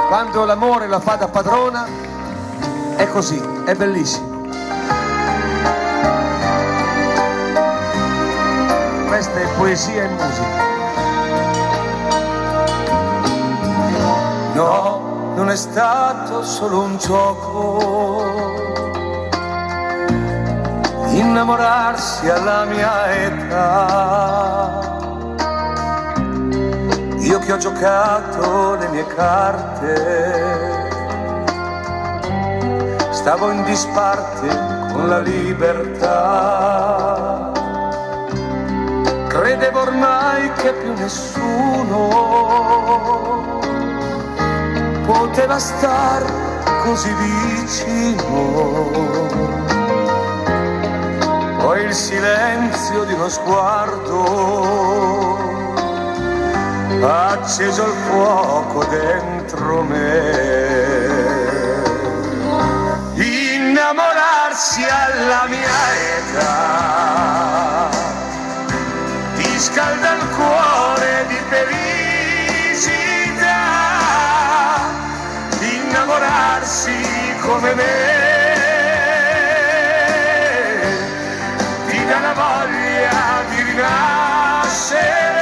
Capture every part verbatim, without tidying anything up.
Quando l'amore la fa da padrona è così, è bellissimo. Questa è poesia e musica. No, non è stato solo un gioco innamorarsi alla mia età. Io che ho giocato le mie carte, stavo in disparte con la libertà. Credevo ormai che più nessuno poteva star così vicino. Poi il silenzio di uno sguardo ha acceso il fuoco dentro me. Innamorarsi alla mia età ti scalda il cuore di felicità. Innamorarsi come me ti dà la voglia di rinascere.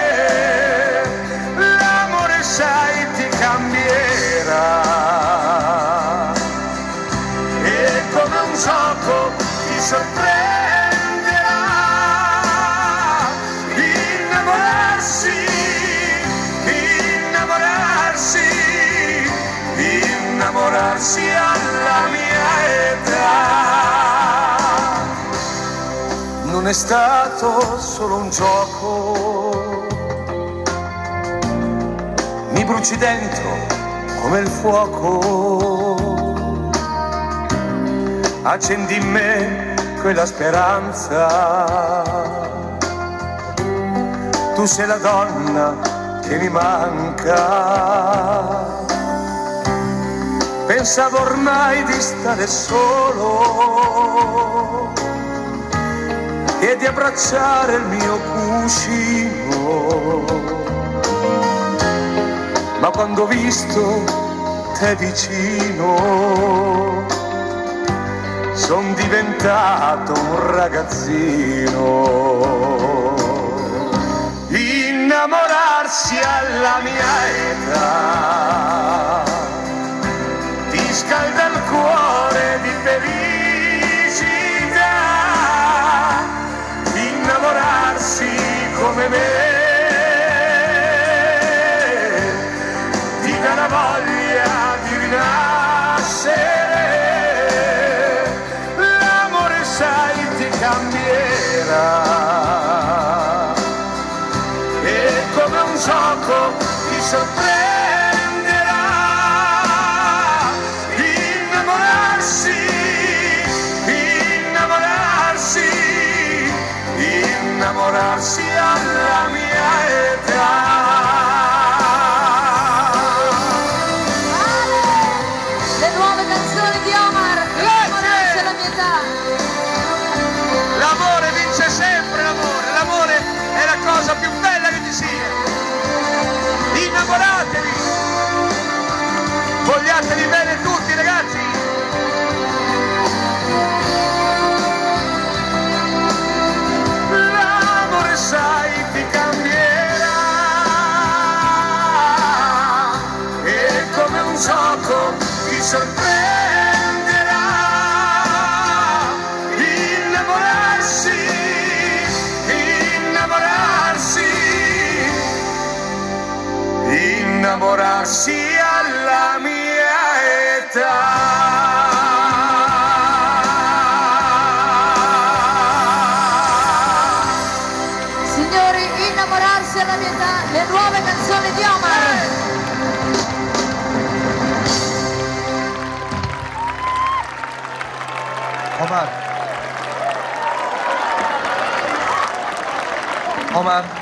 L'amore, sai, ti cambierà e come un gioco ti sorprenderà. Innamorarsi, innamorarsi, innamorarsi alla mia età. Non è stato solo un gioco, mi bruci dentro come il fuoco, accendi in me quella speranza. Tu sei la donna che mi manca. Pensavo ormai di stare solo e di abbracciare il mio cuscino, ma quando ho visto te vicino son diventato un ragazzino. Innamorarsi alla mia età ti scalda il cuore di felicità. Innamorarsi come me ti dà la voglia di rinascere. L'amore, sai, ti cambierà e come un gioco ti sorprenderà. Innamorarsi, innamorarsi, innamorarsi alla mia età. Le nuove canzoni di Omar, innamorarsi alla mia età. L'amore vince sempre, l'amore, l'amore è la cosa più bella che ci sia. Innamoratevi, vogliatevi bene tutti, ragazzi. L'amore, sai, ti cambierà e come un gioco ti sorprenderà. Innamorarsi, innamorarsi, innamorarsi alla mia età. Signori, innamorarsi alla mia età, le nuove canzoni di Omar. Omar. Omar.